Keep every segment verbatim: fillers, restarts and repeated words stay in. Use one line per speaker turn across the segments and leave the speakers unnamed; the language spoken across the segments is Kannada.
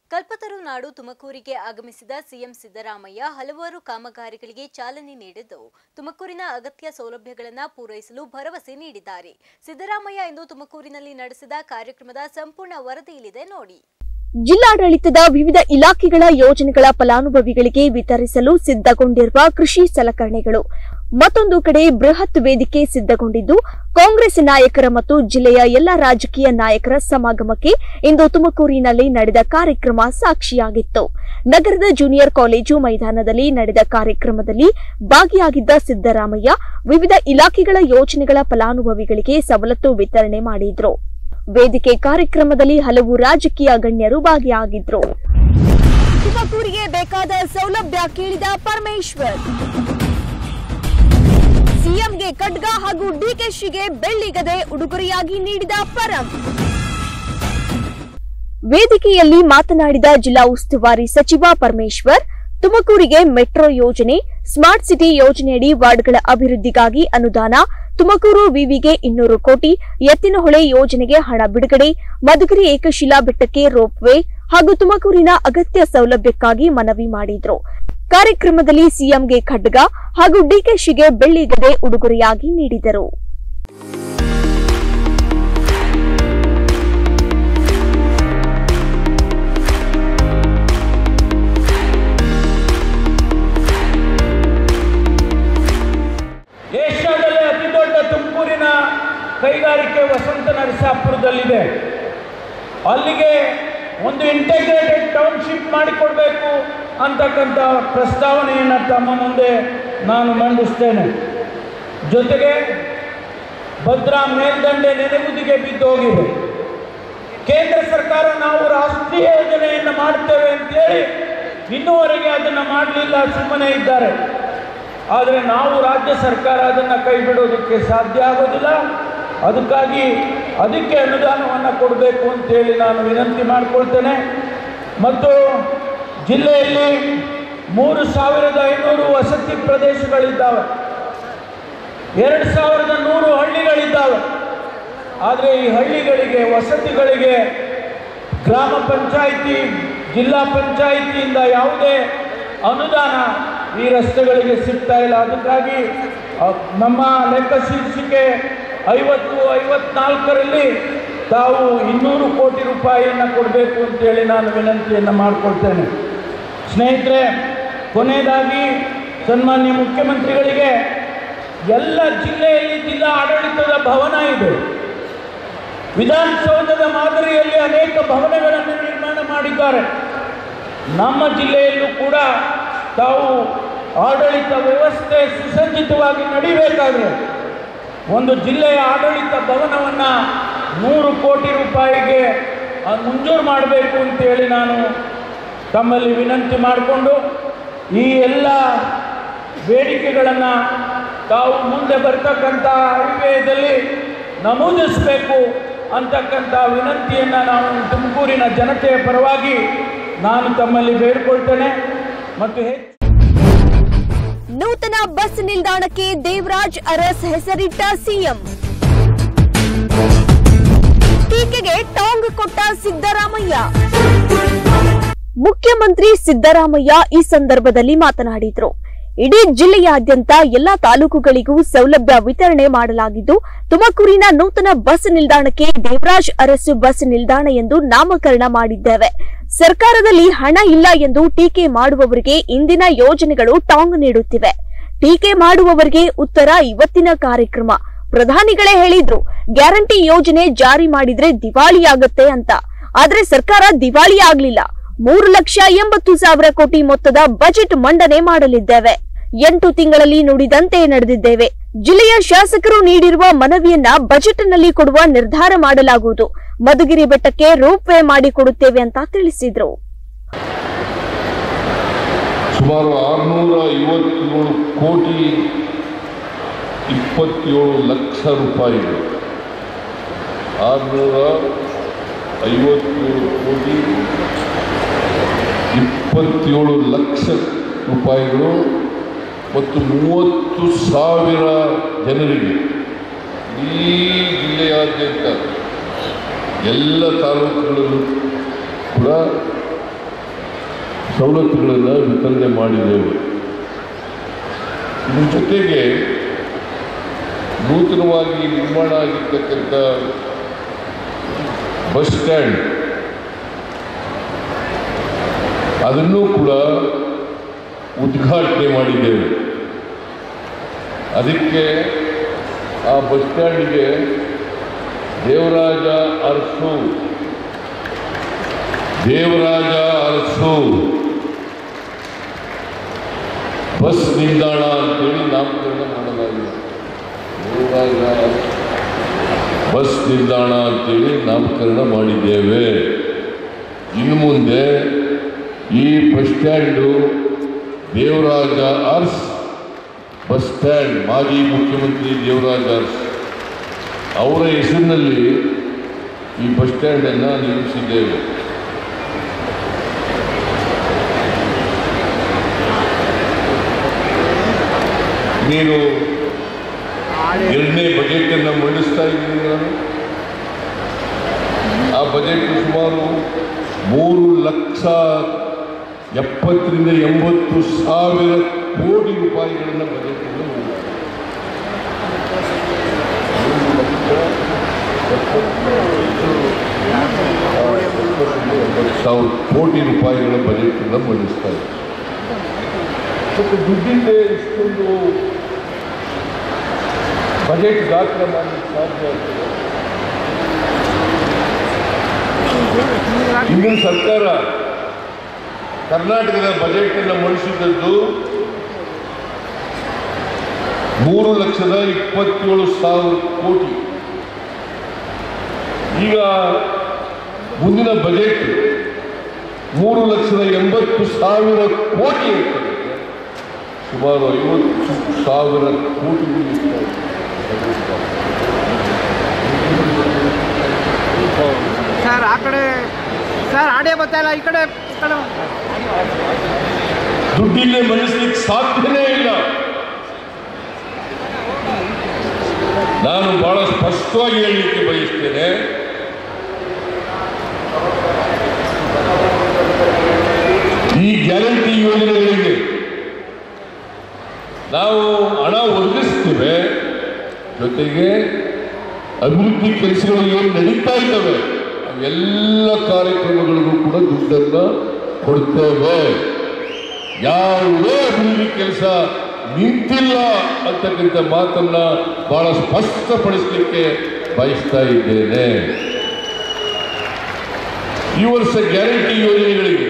ಕಲ್ಪತರು ನಾಡು ತುಮಕೂರಿಗೆ ಆಗಮಿಸಿದ ಸಿಎಂ ಸಿದ್ದರಾಮಯ್ಯ ಹಲವಾರು ಕಾಮಗಾರಿಗಳಿಗೆ ಚಾಲನೆ ನೀಡಿದ್ದು ತುಮಕೂರಿನ ಅಗತ್ಯ ಸೌಲಭ್ಯಗಳನ್ನು ಪೂರೈಸಲು ಭರವಸೆ ನೀಡಿದ್ದಾರೆ. ಸಿದ್ದರಾಮಯ್ಯ ಇಂದು ತುಮಕೂರಿನಲ್ಲಿ ನಡೆಸಿದ ಕಾರ್ಯಕ್ರಮದ ಸಂಪೂರ್ಣ ವರದಿ ಇಲ್ಲಿದೆ ನೋಡಿ.
ಜಿಲ್ಲಾಡಳಿತದ ವಿವಿಧ ಇಲಾಖೆಗಳ ಯೋಜನೆಗಳ ಫಲಾನುಭವಿಗಳಿಗೆ ವಿತರಿಸಲು ಸಿದ್ಧಗೊಂಡಿರುವ ಕೃಷಿ ಸಲಕರಣೆಗಳು ಮತ್ತೊಂದು ಕಡೆ ಬೃಹತ್ ವೇದಿಕೆ ಸಿದ್ಧಗೊಂಡಿದ್ದು ಕಾಂಗ್ರೆಸ್ ನಾಯಕರ ಮತ್ತು ಜಿಲ್ಲೆಯ ಎಲ್ಲ ರಾಜಕೀಯ ನಾಯಕರ ಸಮಾಗಮಕ್ಕೆ ಇಂದು ತುಮಕೂರಿನಲ್ಲಿ ನಡೆದ ಕಾರ್ಯಕ್ರಮ ಸಾಕ್ಷಿಯಾಗಿತ್ತು. ನಗರದ ಜೂನಿಯರ್ ಕಾಲೇಜು ಮೈದಾನದಲ್ಲಿ ನಡೆದ ಕಾರ್ಯಕ್ರಮದಲ್ಲಿ ಭಾಗಿಯಾಗಿದ್ದ ಸಿದ್ದರಾಮಯ್ಯ ವಿವಿಧ ಇಲಾಖೆಗಳ ಯೋಜನೆಗಳ ಫಲಾನುಭವಿಗಳಿಗೆ ಸವಲತ್ತು ವಿತರಣೆ ಮಾಡಿದ್ರು. ವೇದಿಕೆ ಕಾರ್ಯಕ್ರಮದಲ್ಲಿ ಹಲವು ರಾಜಕೀಯ ಗಣ್ಯರು ಭಾಗಿಯಾಗಿದ್ರು. ತುಮಕೂರಿಗೆ ಬೇಕಾದ ಸೌಲಭ್ಯ ಕೇಳಿದ ಪರಮೇಶ್ವರ್, ಸಿಎಂಗೆ ಖಡ್ಗ ಹಾಗೂ ಡಿಕೆಶಿಗೆ ಬೆಳ್ಳಿಗದೆ ಉಡುಗೊರೆಯಾಗಿ ನೀಡಿದ ಪರಂ. ವೇದಿಕೆಯಲ್ಲಿ ಮಾತನಾಡಿದ ಜಿಲ್ಲಾ ಉಸ್ತುವಾರಿ ಸಚಿವ ಪರಮೇಶ್ವರ್, ತುಮಕೂರಿಗೆ ಮೆಟ್ರೋ ಯೋಜನೆ, ಸ್ಮಾರ್ಟ್ ಸಿಟಿ ಯೋಜನೆಯಡಿ ವಾರ್ಡ್ಗಳ ಅಭಿವೃದ್ಧಿಗಾಗಿ ಅನುದಾನ, ತುಮಕೂರು ವಿವಿಗೆ ಇನ್ನೂರು ಕೋಟಿ, ಎತ್ತಿನಹೊಳೆ ಯೋಜನೆಗೆ ಹಣ ಬಿಡುಗಡೆ, ಮಧುಗಿರಿ ಏಕಶಿಲಾ ಬೆಟ್ಟಕ್ಕೆ ರೋಪ್ವೇ ಹಾಗೂ ತುಮಕೂರಿನ ಅಗತ್ಯ ಸೌಲಭ್ಯಕ್ಕಾಗಿ ಮನವಿ ಮಾಡಿದ್ರು. ಕಾರ್ಯಕ್ರಮದಲ್ಲಿ ಸಿಎಂಗೆ ಖಡ್ಗ ಹಾಗೂ ಡಿಕೆಶಿಗೆ ಬೆಳ್ಳಿಗದೆ ಉಡುಗೊರೆಯಾಗಿ ನೀಡಿದರು.
ಏಷ್ಯಾದಲ್ಲೇ ಅತಿ ದೊಡ್ಡ ತುಮಕೂರಿನ ಕೈಗಾರಿಕೆ ವಸಂತ ನರಸಾಪುರದಲ್ಲಿದೆ. ಅಲ್ಲಿಗೆ ಒಂದು ಇಂಟಿಗ್ರೇಟೆಡ್ ಟೌನ್ಶಿಪ್ ಮಾಡಿಕೊಡ್ಬೇಕು ಅಂತಕ್ಕಂಥ ಪ್ರಸ್ತಾವನೆಯನ್ನು ತಮ್ಮ ಮುಂದೆ ನಾನು ಮಂಡಿಸ್ತೇನೆ. ಜೊತೆಗೆ ಭದ್ರಾ ಮೇಲ್ದಂಡೆ ನೆನೆಗುದಿಗೆ ಬಿದ್ದು ಹೋಗಿದೆ. ಕೇಂದ್ರ ಸರ್ಕಾರ ನಾವು ರಾಷ್ಟ್ರೀಯ ಯೋಜನೆಯನ್ನು ಮಾಡ್ತೇವೆ ಅಂತೇಳಿ ಇನ್ನೂವರೆಗೆ ಅದನ್ನು ಮಾಡಲಿಲ್ಲ, ಸುಮ್ಮನೆ ಇದ್ದಾರೆ. ಆದರೆ ನಾವು ರಾಜ್ಯ ಸರ್ಕಾರ ಅದನ್ನು ಕೈ ಬಿಡೋದಕ್ಕೆ ಸಾಧ್ಯ ಆಗೋದಿಲ್ಲ. ಅದಕ್ಕಾಗಿ ಅದಕ್ಕೆ ಅನುದಾನವನ್ನು ಕೊಡಬೇಕು ಅಂತೇಳಿ ನಾನು ವಿನಂತಿ ಮಾಡಿಕೊಳ್ತೇನೆ. ಮತ್ತು ಜಿಲ್ಲೆಯಲ್ಲಿ ಮೂರು ಸಾವಿರದ ಐನೂರು ವಸತಿ ಪ್ರದೇಶಗಳಿದ್ದಾವೆ, ಎರಡು ಸಾವಿರದ ನೂರು ಹಳ್ಳಿಗಳಿದ್ದಾವೆ. ಆದರೆ ಈ ಹಳ್ಳಿಗಳಿಗೆ ವಸತಿಗಳಿಗೆ ಗ್ರಾಮ ಪಂಚಾಯಿತಿ, ಜಿಲ್ಲಾ ಪಂಚಾಯಿತಿಯಿಂದ ಯಾವುದೇ ಅನುದಾನ ಈ ರಸ್ತೆಗಳಿಗೆ ಸಿಗ್ತಾ ಇಲ್ಲ. ಅದಕ್ಕಾಗಿ ನಮ್ಮ ಲೆಕ್ಕ ಶೀರ್ಷಿಕೆ ಐವತ್ತು ಐವತ್ನಾಲ್ಕರಲ್ಲಿ ತಾವು ಇನ್ನೂರು ಕೋಟಿ ರೂಪಾಯಿಯನ್ನು ಕೊಡಬೇಕು ಅಂತೇಳಿ ನಾನು ವಿನಂತಿಯನ್ನು ಮಾಡಿಕೊಳ್ತೇನೆ. ಸ್ನೇಹಿತರೆ, ಕೊನೆಯದಾಗಿ ಸನ್ಮಾನ್ಯ ಮುಖ್ಯಮಂತ್ರಿಗಳಿಗೆ, ಎಲ್ಲ ಜಿಲ್ಲೆಯಲ್ಲಿ ಜಿಲ್ಲಾ ಆಡಳಿತದ ಭವನ ಇದೆ. ವಿಧಾನಸೌಧದ ಮಾದರಿಯಲ್ಲಿ ಅನೇಕ ಭವನಗಳನ್ನು ನಿರ್ಮಾಣ ಮಾಡಿದ್ದಾರೆ. ನಮ್ಮ ಜಿಲ್ಲೆಯಲ್ಲೂ ಕೂಡ ತಾವು ಆಡಳಿತ ವ್ಯವಸ್ಥೆ ಸುಸಜ್ಜಿತವಾಗಿ ನಡೀಬೇಕಾದ್ರೆ ಒಂದು ಜಿಲ್ಲೆಯ ಆಡಳಿತ ಭವನವನ್ನು ನೂರು ಕೋಟಿ ರೂಪಾಯಿಗೆ ಮಂಜೂರು ಮಾಡಬೇಕು ಅಂತೇಳಿ ನಾನು ತಮ್ಮಲ್ಲಿ ವಿನಂತಿ ಮಾಡಿಕೊಂಡು ಈ ಎಲ್ಲ ಬೇಡಿಕೆಗಳನ್ನು ತಾವು ಮುಂದೆ ಬರ್ತಕ್ಕಂಥ ಐವೇದಲ್ಲಿ ನಮೂದಿಸಬೇಕು ಅಂತಕ್ಕಂಥ ವಿನಂತಿಯನ್ನು ನಾವು ತುಮಕೂರಿನ ಜನತೆಯ ಪರವಾಗಿ ನಾನು ತಮ್ಮಲ್ಲಿ ಬೇಡಿಕೊಳ್ತೇನೆ. ಮತ್ತು
ನೂತನ ಬಸ್ ನಿಲ್ದಾಣಕ್ಕೆ ದೇವರಾಜ್ ಅರಸ್ ಹೆಸರಿಟ್ಟ ಸಿಎಂ, ಟೀಕೆಗೆ ಟಾಂಗ್ ಕೊಟ್ಟ ಸಿದ್ದರಾಮಯ್ಯ. ಮುಖ್ಯಮಂತ್ರಿ ಸಿದ್ದರಾಮಯ್ಯ ಈ ಸಂದರ್ಭದಲ್ಲಿ ಮಾತನಾಡಿದರು. ಇಡೀ ಜಿಲ್ಲೆಯಾದ್ಯಂತ ಎಲ್ಲಾ ತಾಲೂಕುಗಳಿಗೂ ಸೌಲಭ್ಯ ವಿತರಣೆ ಮಾಡಲಾಗಿದ್ದು ತುಮಕೂರಿನ ನೂತನ ಬಸ್ ನಿಲ್ದಾಣಕ್ಕೆ ದೇವರಾಜ್ ಅರಸು ಬಸ್ ನಿಲ್ದಾಣ ಎಂದು ನಾಮಕರಣ ಮಾಡಿದ್ದೇವೆ. ಸರ್ಕಾರದಲ್ಲಿ ಹಣ ಇಲ್ಲ ಎಂದು ಟೀಕೆ ಮಾಡುವವರಿಗೆ ಇಂದಿನ ಯೋಜನೆಗಳು ಟಾಂಗ್ ನೀಡುತ್ತಿವೆ. ಟೀಕೆ ಮಾಡುವವರಿಗೆ ಉತ್ತರ ಇವತ್ತಿನ ಕಾರ್ಯಕ್ರಮ. ಪ್ರಧಾನಿಗಳೇ ಹೇಳಿದ್ರು, ಗ್ಯಾರಂಟಿ ಯೋಜನೆ ಜಾರಿ ಮಾಡಿದ್ರೆ ದಿವಾಳಿಯಾಗತ್ತೆ ಅಂತ. ಆದ್ರೆ ಸರ್ಕಾರ ದಿವಾಳಿ ಆಗ್ಲಿಲ್ಲ. ಮೂರು ಲಕ್ಷ ಎಂಬತ್ತು ಸಾವಿರ ಕೋಟಿ ಮೊತ್ತದ ಬಜೆಟ್ ಮಂಡನೆ ಮಾಡಲಿದ್ದೇವೆ. ಎಂಟು ತಿಂಗಳಲ್ಲಿ ನುಡಿದಂತೆ ನಡೆದಿದ್ದೇವೆ. ಜಿಲ್ಲೆಯ ಶಾಸಕರು ನೀಡಿರುವ ಮನವಿಯನ್ನ ಬಜೆಟ್ನಲ್ಲಿ ಕೊಡುವ ನಿರ್ಧಾರ ಮಾಡಲಾಗುವುದು. ಮಧುಗಿರಿ ಬೆಟ್ಟಕ್ಕೆ ರೋಪ್ ವೇ ಮಾಡಿಕೊಡುತ್ತೇವೆ ಅಂತ ತಿಳಿಸಿದ್ರು.
ಸುಮಾರು ಆರುನೂರ ಐವತ್ತೇಳು ಕೋಟಿ ಇಪ್ಪತ್ತೇಳು ಲಕ್ಷ ರೂಪಾಯಿಗಳು ಆರುನೂರ ಐವತ್ತೇಳು ಕೋಟಿ ಇಪ್ಪತ್ತೇಳು ಲಕ್ಷ ರೂಪಾಯಿಗಳು ಮತ್ತು ಮೂವತ್ತು ಸಾವಿರ ಜನರಿಗೆ ಈ ಜಿಲ್ಲೆಯಾದ್ಯಂತ ಎಲ್ಲ ತಾಲೂಕುಗಳಲ್ಲೂ ಕೂಡ ಸವಲತ್ತುಗಳನ್ನು ವಿತರಣೆ ಮಾಡಿದ್ದೇವೆ. ಇದ್ರ ಜೊತೆಗೆ ನೂತನವಾಗಿ ನಿರ್ಮಾಣ ಆಗಿರ್ತಕ್ಕಂಥ ಬಸ್ ಸ್ಟ್ಯಾಂಡ್ ಅದನ್ನು ಕೂಡ ಉದ್ಘಾಟನೆ ಮಾಡಿದ್ದೇವೆ. ಅದಕ್ಕೆ ಆ ಬಸ್ ಸ್ಟ್ಯಾಂಡಿಗೆ ದೇವರಾಜ ಅರಸು ದೇವರಾಜ ಅರಸು ಬಸ್ ನಿಲ್ದಾಣ ಅಂತೇಳಿ ನಾಮಕರಣ ಮಾಡಲಾಗಿದೆ. ದೇವರಾಜ ಬಸ್ ನಿಲ್ದಾಣ ಅಂತೇಳಿ ನಾಮಕರಣ ಮಾಡಿದ್ದೇವೆ. ಇನ್ನು ಮುಂದೆ ಈ bus stand Devaraj Urs bus stand, ಮಾಜಿ ಮುಖ್ಯಮಂತ್ರಿ ದೇವರಾಜ ಅರಸ್ ಅವರ ಹೆಸರಿನಲ್ಲಿ ಈ ಬಸ್ ಸ್ಟ್ಯಾಂಡನ್ನು ನಿರ್ಮಿಸಿದ್ದೇವೆ. ನೀನು ಎರಡನೇ ಬಜೆಟನ್ನು ಮಂಡಿಸ್ತಾ ಇದ್ದೀನಿ. ನಾನು ಆ ಬಜೆಟ್ ಸುಮಾರು ಮೂರು ಲಕ್ಷ ಎಪ್ಪತ್ತರಿಂದ ಎಂಬತ್ತು ಸಾವಿರ ಕೋಟಿ ರೂಪಾಯಿಗಳನ್ನು ಬಜೆಟನ್ನು ಎಂಬತ್ತು ಸಾವಿರ ಕೋಟಿ ರೂಪಾಯಿಗಳ ಬಜೆಟನ್ನು ಮಂಡಿಸ್ತಾ ಇದೆ. ಸ್ವಲ್ಪ ದುಡ್ಡಿಂದ ಇಷ್ಟೊಂದು ಬಜೆಟ್ ಗಾತ್ರ ಮಾಡಲಿಕ್ಕೆ ಸಾಧ್ಯ ಆಗ್ತದೆ. ಹಿಂದಿನ ಸರ್ಕಾರ ಕರ್ನಾಟಕದ ಬಜೆಟ್ ಅನ್ನು ಮಂಡಿಸಿದ್ದದ್ದು ಮೂರು ಲಕ್ಷದ ಇಪ್ಪತ್ತೇಳು ಸಾವಿರ ಕೋಟಿ. ಈಗ ಮುಂದಿನ ಬಜೆಟ್ ಮೂರು ಲಕ್ಷದ ಎಂಬತ್ತು ಸಾವಿರ ಕೋಟಿ ಇರ್ತದೆ. ಸುಮಾರು ಐವತ್ತು ಸಾವಿರ ಕೋಟಿ
ಸರ್. ಆ ಕಡೆ ಸರ್ ಆಡೇ ಬರ್ತಾಯಿಲ್ಲ, ಈ ಕಡೆ ಈ ಕಡೆ
ದುಡ್ಡಿಲ್ಲೇ ಮಂಡಿಸ್ಲಿಕ್ಕೆ ಸಾಧ್ಯನೇ ಇಲ್ಲ. ನಾನು ಬಹಳ ಸ್ಪಷ್ಟವಾಗಿ ಹೇಳಲಿಕ್ಕೆ ಬಯಸ್ತೇನೆ, ಈ ಗ್ಯಾರಂಟಿ ಯೋಜನೆಗಳಿಗೆ ನಾವು ಹಣ ಒದಗಿಸ್ತೇವೆ, ಜೊತೆಗೆ ಅಭಿವೃದ್ಧಿ ಕೆಲಸಗಳು ಏನು ನಡೀತಾ ಇದ್ದಾವೆ ಅವೆಲ್ಲ ಕಾರ್ಯಕ್ರಮಗಳಿಗೂ ಕೂಡ ದುಡ್ಡನ್ನು ಕೊಡ್ತೇವೆ. ಯಾವುದೇ ಅಭಿವೃದ್ಧಿ ಕೆಲಸ ನಿಂತಿಲ್ಲ ಅಂತಕ್ಕಂಥ ಮಾತನ್ನ ಬಹಳ ಸ್ಪಷ್ಟಪಡಿಸಲಿಕ್ಕೆ ಬಯಸ್ತಾ ಇದ್ದೇನೆ. ಈ ವರ್ಷ ಗ್ಯಾರಂಟಿ ಯೋಜನೆಗಳಿಗೆ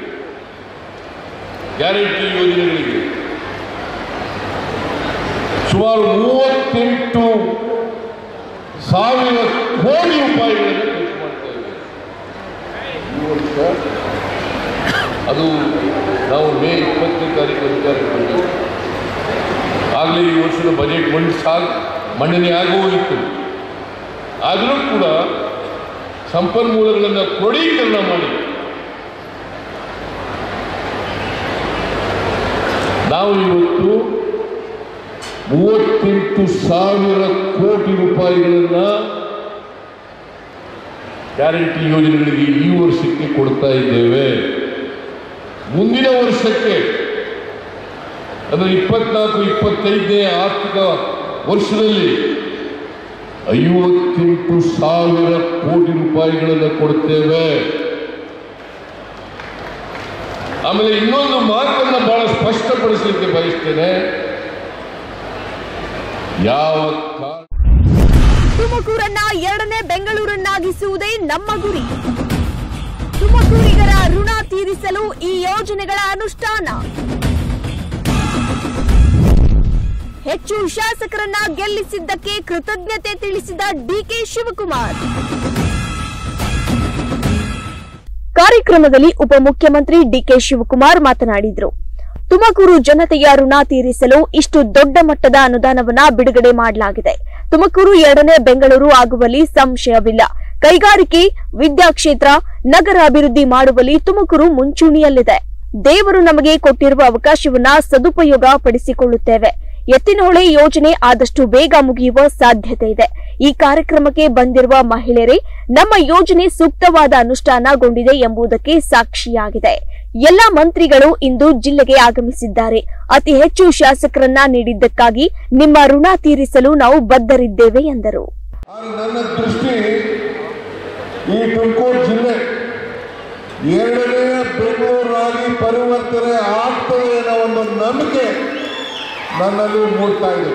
ಗ್ಯಾರಂಟಿ ಯೋಜನೆಗಳಿಗೆ ಸುಮಾರು ಮೂವತ್ತೆಂಟು ಸಾವಿರ ಕೋಟಿ ರೂಪಾಯಿಗಳನ್ನು ಖರ್ಚು ಮಾಡ್ತಾ ಇದ್ದೇವೆ ಈ ವರ್ಷ. ಅದು ನಾವು ಮೇ ಇಪ್ಪತ್ತನೇ ತಾರೀಕು ಅಧಿಕಾರಕ್ಕೆ ಬಂದೆವು. ಆಗಲೇ ಈ ವರ್ಷದ ಬಜೆಟ್ ಮಂಡಿಸ ಮಂಡನೆ ಆಗೋಗಿತ್ತು. ಆದರೂ ಕೂಡ ಸಂಪನ್ಮೂಲಗಳನ್ನು ಕ್ರೋಢೀಕರಣ ಮಾಡಿ ನಾವು ಇವತ್ತು ಮೂವತ್ತೆಂಟು ಸಾವಿರ ಕೋಟಿ ರೂಪಾಯಿಗಳನ್ನು ಗ್ಯಾರಂಟಿ ಯೋಜನೆಗಳಿಗೆ ಈ ವರ್ಷಕ್ಕೆ ಕೊಡ್ತಾ ಇದ್ದೇವೆ. ಮುಂದಿನ ವರ್ಷಕ್ಕೆ ಅಂದರೆ ಇಪ್ಪತ್ನಾಲ್ಕು ಇಪ್ಪತ್ತೈದನೇ ಆರ್ಥಿಕ ವರ್ಷದಲ್ಲಿ ಐವತ್ತೆಂಟು ಸಾವಿರ ಕೋಟಿ ರೂಪಾಯಿಗಳನ್ನು ಕೊಡ್ತೇವೆ. ಆಮೇಲೆ ಇನ್ನೊಂದು ಮಾತನ್ನು ಬಹಳ ಸ್ಪಷ್ಟಪಡಿಸಲಿಕ್ಕೆ ಬಯಸ್ತೇನೆ. ಯಾವ
ತುಮಕೂರನ್ನ ಎರಡನೇ ಬೆಂಗಳೂರನ್ನಾಗಿಸುವುದೇ ನಮ್ಮ ಗುರಿ. ತುಮಕೂರಿಗರ ಋಣ ತೀರಿಸಲು ಈ ಯೋಜನೆಗಳ ಅನುಷ್ಠಾನ. ಹೆಚ್ಚು ಶಾಸಕರನ್ನ ಗೆಲ್ಲಿಸಿದ್ದಕ್ಕೆ ಕೃತಜ್ಞತೆ ತಿಳಿಸಿದ ಡಿಕೆ ಶಿವಕುಮಾರ್. ಕಾರ್ಯಕ್ರಮದಲ್ಲಿ ಉಪಮುಖ್ಯಮಂತ್ರಿ ಡಿಕೆ ಶಿವಕುಮಾರ್ ಮಾತನಾಡಿದರು. ತುಮಕೂರು ಜನತೆಯ ಋಣ ತೀರಿಸಲು ಇಷ್ಟು ದೊಡ್ಡ ಮಟ್ಟದ ಅನುದಾನವನ್ನ ಬಿಡುಗಡೆ ಮಾಡಲಾಗಿದೆ. ತುಮಕೂರು ಎರಡನೇ ಬೆಂಗಳೂರು ಆಗುವಲ್ಲಿ ಸಂಶಯವಿಲ್ಲ. ಕೈಗಾರಿಕೆ, ವಿದ್ಯಾಕ್ಷೇತ್ರ, ನಗರ ಅಭಿವೃದ್ಧಿ ಮಾಡುವಲ್ಲಿ ತುಮಕೂರು ಮುಂಚೂಣಿಯಲ್ಲಿದೆ. ದೇವರು ನಮಗೆ ಕೊಟ್ಟಿರುವ ಅವಕಾಶವನ್ನ ಸದುಪಯೋಗ ಪಡಿಸಿಕೊಳ್ಳುತ್ತೇವೆ. ಎತ್ತಿನಹೊಳೆ ಯೋಜನೆ ಆದಷ್ಟು ಬೇಗ ಮುಗಿಯುವ ಸಾಧ್ಯತೆ ಇದೆ. ಈ ಕಾರ್ಯಕ್ರಮಕ್ಕೆ ಬಂದಿರುವ ಮಹಿಳೆಯರೇ ನಮ್ಮ ಯೋಜನೆ ಸೂಕ್ತವಾದ ಅನುಷ್ಠಾನಗೊಂಡಿದೆ ಎಂಬುದಕ್ಕೆ ಸಾಕ್ಷಿಯಾಗಿದೆ. ಎಲ್ಲಾ ಮಂತ್ರಿಗಳು ಇಂದು ಜಿಲ್ಲೆಗೆ ಆಗಮಿಸಿದ್ದಾರೆ. ಅತಿ ಹೆಚ್ಚು ಶಾಸಕರನ್ನ ನೀಡಿದ್ದಕ್ಕಾಗಿ ನಿಮ್ಮ ಋಣ ತೀರಿಸಲು ನಾವು ಬದ್ಧರಿದ್ದೇವೆ ಎಂದರು.
ನನ್ನ ದೃಷ್ಟಿ ಈ ತುಮಕೂರು ಜಿಲ್ಲೆ ಎರಡನೆಯ ಬೆಂಗಳೂರಾಗಿ ಪರಿವರ್ತನೆ ಆಗ್ತದೆ ಅನ್ನೋ ಒಂದು ನಂಬಿಕೆ ನನ್ನಲ್ಲಿ ಮೂಡ್ತಾ ಇದೆ.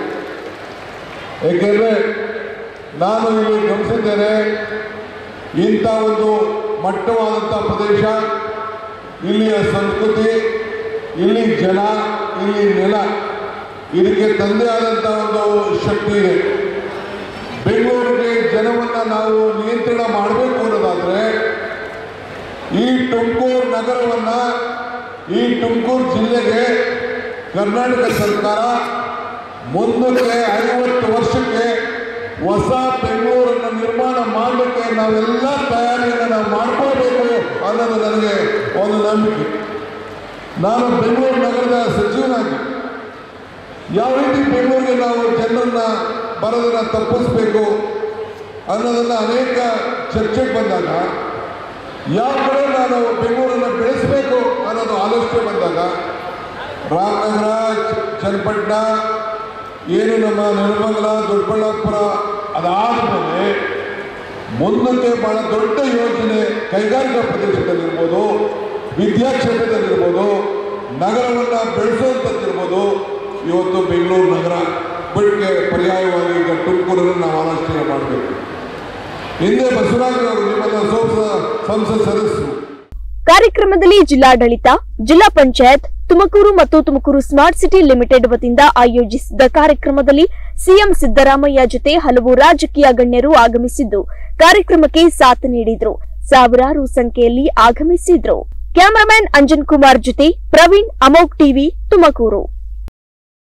ಏಕೆಂದರೆ ನಾನು ಇಲ್ಲಿ ಗಮನಿಸಿದ್ದೇನೆ, ಇಂಥ ಒಂದು ಮಟ್ಟವಾದಂಥ ಪ್ರದೇಶ, ಇಲ್ಲಿಯ ಸಂಸ್ಕೃತಿ, ಇಲ್ಲಿ ಜನ, ಇಲ್ಲಿ ನೆಲ, ಇದಕ್ಕೆ ತಂದೆ ಆದಂಥ ಒಂದು ಶಕ್ತಿ ಇದೆ. ಬೆಂಗಳೂರಿಗೆ ಜನವನ್ನು ನಾವು ನಿಯಂತ್ರಣ ಮಾಡಬೇಕು ಅನ್ನೋದಾದರೆ ಈ ತುಮಕೂರು ನಗರವನ್ನು, ಈ ತುಮಕೂರು ಜಿಲ್ಲೆಗೆ ಕರ್ನಾಟಕ ಸರ್ಕಾರ ಮುಂದಕ್ಕೆ ಐವತ್ತು ವರ್ಷಕ್ಕೆ ಹೊಸ ಬೆಂಗಳೂರನ್ನು ನಿರ್ಮಾಣ ಮಾಡಲಿಕ್ಕೆ ನಾವೆಲ್ಲ ತಯಾರಿಯನ್ನು ನಾವು ಮಾಡ್ಕೋಬೇಕು ಅನ್ನೋದು ನನಗೆ ಒಂದು ನಂಬಿಕೆ. ನಾನು ಬೆಂಗಳೂರು ನಗರದ ಸಚಿವನಾಗಿ ಯಾವ ರೀತಿ ಬೆಂಗಳೂರಿಗೆ ನಾವು ಜನರನ್ನು ಬರೋದನ್ನು ತಪ್ಪಿಸ್ಬೇಕು ಅನ್ನೋದನ್ನು ಅನೇಕ ಚರ್ಚೆಗೆ ಬಂದಾಗ, ಯಾವ ಕಡೆ ನಾನು ಬೆಂಗಳೂರನ್ನು ಬೆಳೆಸಬೇಕು ಅನ್ನೋದು ಆಲೋಚನೆ ಬಂದಾಗ, ರಾಮನಗರ, ಚನ್ನಪಟ್ಟಣ, ಏನು ನಮ್ಮ ನೆಲಮಂಗಲ, ದೊಡ್ಡಬಳ್ಳಾಪುರ ಅದಾದಮೇಲೆ ಮುಂದಕ್ಕೆ ಬಹಳ ದೊಡ್ಡ ಯೋಜನೆ ಕೈಗಾರಿಕಾ ಪ್ರದೇಶದಲ್ಲಿರ್ಬೋದು, ವಿದ್ಯಾಕ್ಷೇತ್ರದಲ್ಲಿರ್ಬೋದು, ನಗರವನ್ನು ಬೆಳೆಸುವಂಥದ್ದಿರ್ಬೋದು. ಇವತ್ತು ಬೆಂಗಳೂರು ನಗರ ಬಿಟ್ಟಿಗೆ ಪರ್ಯಾಯವಾಗಿ ಈಗ ತುಮಕೂರನ್ನು ನಾವು ಆಲೋಚನೆ ಮಾಡಬೇಕು. ಹಿಂದೆ ಬಸವರಾಜರವರು ನಿಮ್ಮನ್ನ ಸಂಸತ್ ಸದಸ್ಯರು.
ಕಾರ್ಯಕ್ರಮದಲ್ಲಿ ಜಿಲ್ಲಾಡಳಿತ, ಜಿಲ್ಲಾ ಪಂಚಾಯತ್, ತುಮಕೂರು ಮತ್ತು ತುಮಕೂರು ಸ್ಮಾರ್ಟ್ ಸಿಟಿ ಲಿಮಿಟೆಡ್ ವತಿಯಿಂದ ಆಯೋಜಿಸಿದ್ದ ಕಾರ್ಯಕ್ರಮದಲ್ಲಿ ಸಿಎಂ ಸಿದ್ದರಾಮಯ್ಯ ಜೊತೆ ಹಲವು ರಾಜಕೀಯ ಗಣ್ಯರು ಆಗಮಿಸಿದ್ದು ಕಾರ್ಯಕ್ರಮಕ್ಕೆ ಸಾಥ್ ನೀಡಿದ್ರು. ಸಾವಿರಾರು ಸಂಖ್ಯೆಯಲ್ಲಿ ಆಗಮಿಸಿದ್ರು. ಕ್ಯಾಮರಾಮನ್ ಅಂಜನ್ ಕುಮಾರ್ ಜೊತೆ ಪ್ರವೀಣ್, ಅಮೋಘ್ ಟಿವಿ, ತುಮಕೂರು.